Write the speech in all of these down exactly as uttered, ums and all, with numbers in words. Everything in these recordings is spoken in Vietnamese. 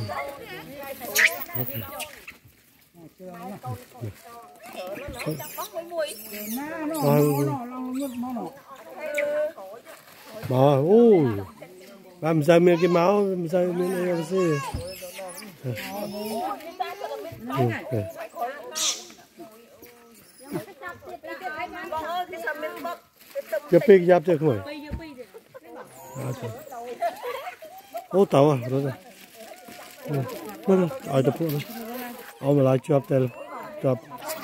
Bỏ, ui, làm sao miếng cái máu, làm sao miếng này làm gì? Chưa pin giáp chưa không? Ô tàu à, rồi rồi. Nó nó, ở tập nó. Ông mà lại chụp tay, chụp.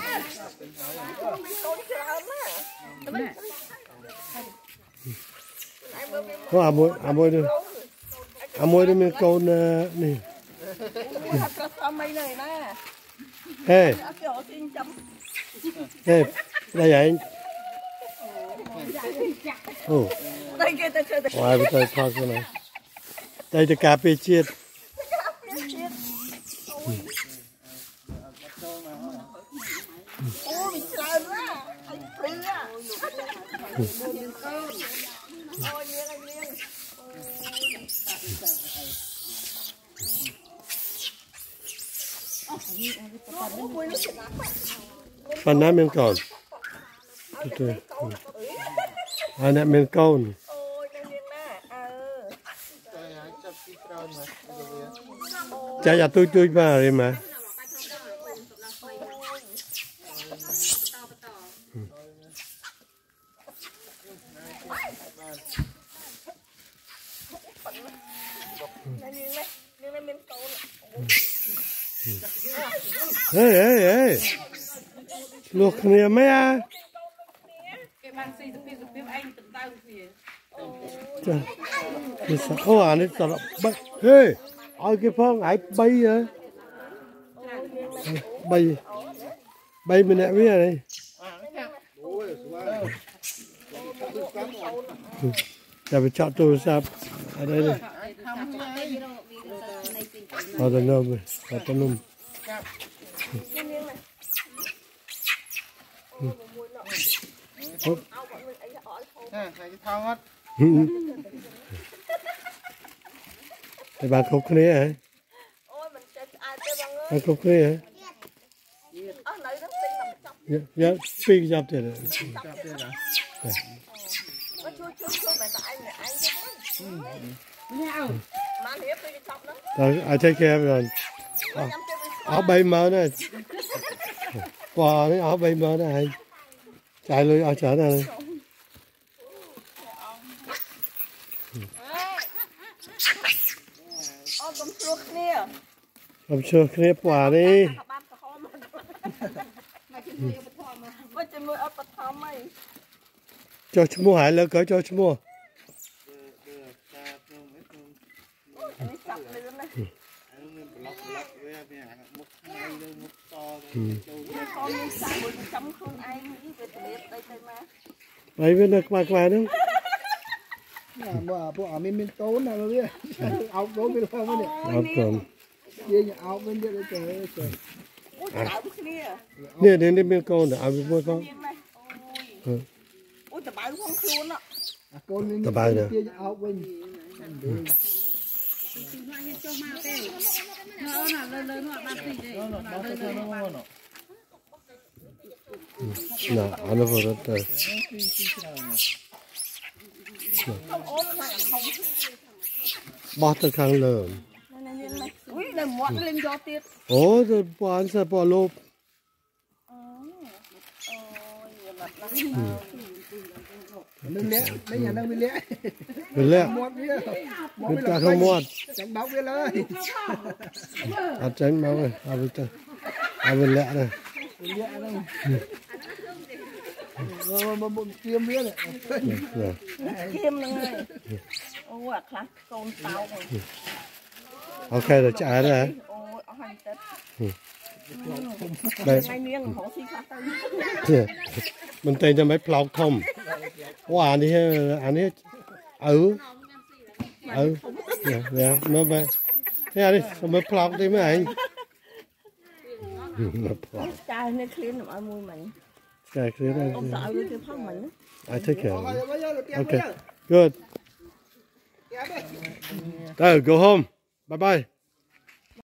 Có à môi, à môi đi, à môi đi mình câu này. Ê, ê, đây vậy. Ồ, ngoài bây giờ thoát cái này. Đây là cà phê chiết. Phần nam miền cồn, anh em miền cồn, chả giờ tôi tôi vào đi mà, ê ê ê, luộc này mấy à? Ô anh ấy sao bay, ê, ôi cái phong ấy bay à, bay, bay mình lại biết này. Giờ phải chọn tôi sao? Ở đây đây. Ở đây nôm này, ở đây nôm. Thì bạn khúc cái này hả? Bạn khúc cái này hả? Dạ, dạ, pin dập thế này. I take care of it. Áo bay mơ này. Wow, cái áo bay mơ này. Chạy lui áo chở này. Làm chưa kia quả đi. Cho chú mua hải lỡ cỡ cho chú mua. Đấy bên được qua qua đúng. Bộ bộ mình mình tốn nào rồi biết. Áo tốn cái đâu mới được. Áo còn. Về nhà áo bên đây trời trời. Nè đến đến bên con để áo bên mua con. Ôi tao bảo không luôn á. Con mình. Tao bảo nè. Áo bên. Nè, anh vừa rồi tới. Bỏ từ khang lợn. Ồ, rồi bỏ ăn sao bỏ lốp. Mình lẽ, mấy nhà đang mình lẽ. Mình lẽ. Mình ta không muộn. Tránh báo kiaเลย. À tránh báo này, à bây giờ. À mình lẽ này. Mình lẽ đây. Rồi mà một kiếm biết này. Kiếm này. Ôi à khá con tao rồi. Ok rồi trả rồi hả? Ôi ở hành tết. Đây. Ngày miếng không xin khá tao. Mình tên cho mấy plau thông. Wow, anh đi anh đi. Ừ. Ừ. Dạ, dạ, nó về. Thế đi, mấy plau đi mấy anh. Chai này clean ở môi mình. Chai clean đây. Ông tạo cái phong mình. I take care. Okay. Good. Go, go home. Bye bye.